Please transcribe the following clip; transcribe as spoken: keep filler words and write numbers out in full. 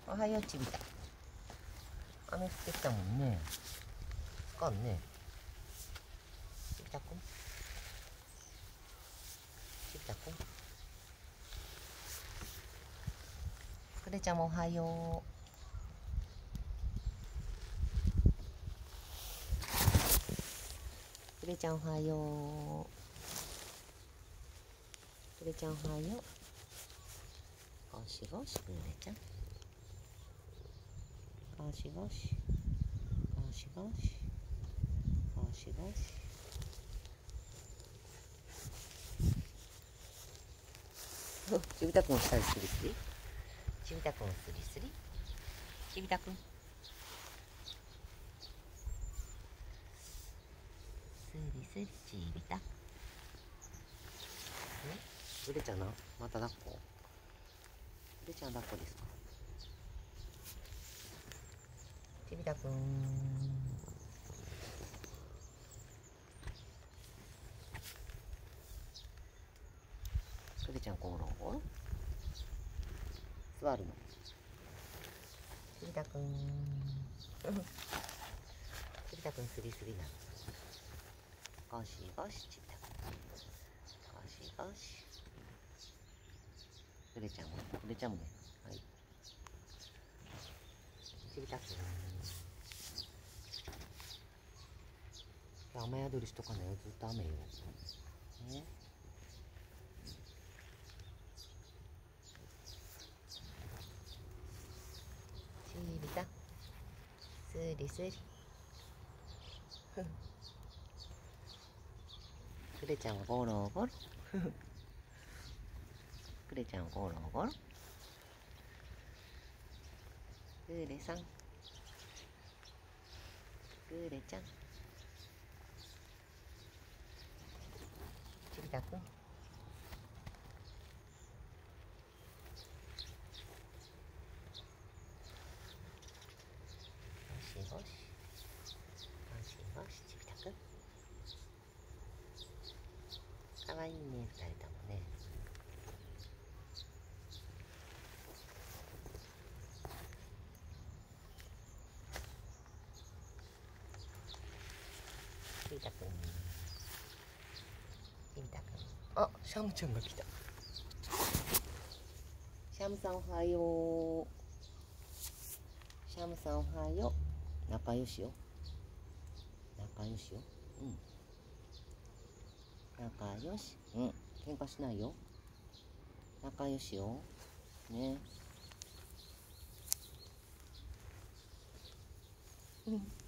おはようちびた。雨降ってきたもんね。つかんね。ちびたくん。ちびたくん。くれちゃんもおはよう。くれちゃんおはよう。くれちゃんおはよう。ゴシゴシくれちゃん。ゴシゴシ。ゴシゴシ。ゴシゴシ。ちびたくんしたりすりすり。ちびたくんすりすり。ちびたくん。すりすりちびた。うれちゃんな、また抱っこ。うれちゃん抱っこですか。ちびたくん。うれちゃんゴロゴロ。座るの。ちびたくん。ちびたくんすりすりなの。ゴシゴシちびたくん。ゴシゴシ。うれちゃんも、うれちゃんもね。はい。ちびたくん。雨宿りしとかないよ、ずっと雨よ。ね。ちびた。すりすり。くれちゃんはゴロゴロ。くれちゃんはゴロゴロ。くれさん。くれちゃん。ちびたくん。ゴシゴシ。ゴシゴシちびたくん。かわいいね、二人ともね。ちびたくん。ちびたくん。あ、シャムちゃんが来た。シャムさんおはよう。シャムさんおはよう。仲良しよ。仲良しよ。うん。仲良し。うん。喧嘩しないよ。仲良しよ。ね。うん。